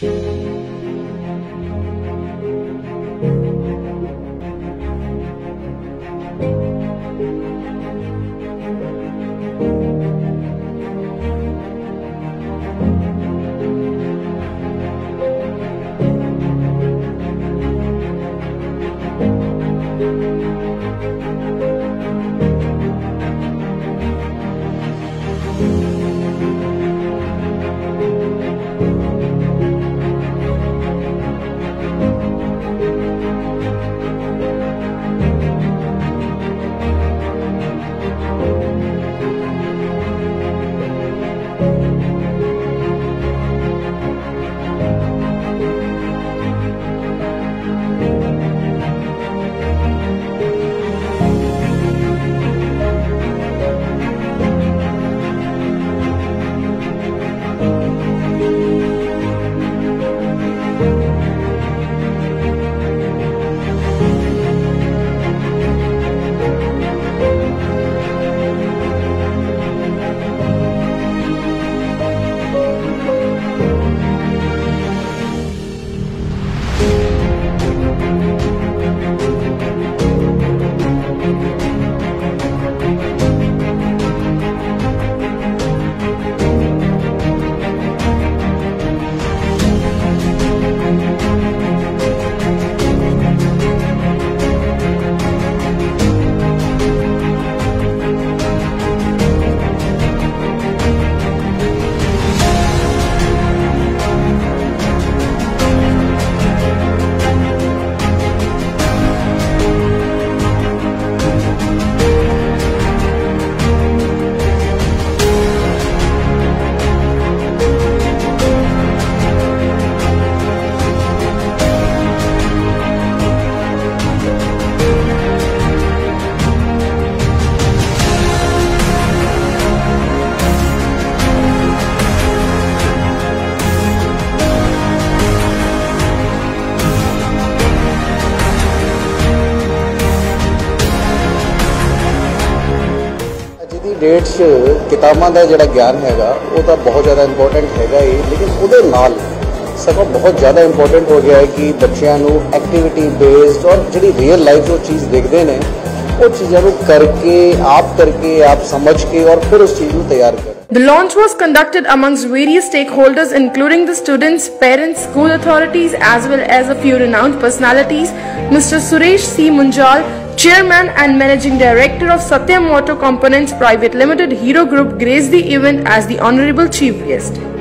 Dates किताबां का जिहड़ा ज्ञान हैगा वो तो बहुत ज़्यादा इंपॉर्टेंट हैगा ही, लेकिन उहदे नाल सगों बहुत ज़्यादा इंपॉर्टेंट हो गया है कि बच्चों को एक्टिविटी बेस्ड और जी रियल लाइफ जो चीज़ देखते हैं वो चीज़ों करके आप समझ के और फिर उस चीज़ को तैयार करें। The launch was conducted amongst various stakeholders including the students, parents, school authorities as well as a few renowned personalities. Mr. Suresh C. Munjal, Chairman and Managing Director of Satyam Motor Components Private Limited Hero Group, graced the event as the Honorable Chief Guest.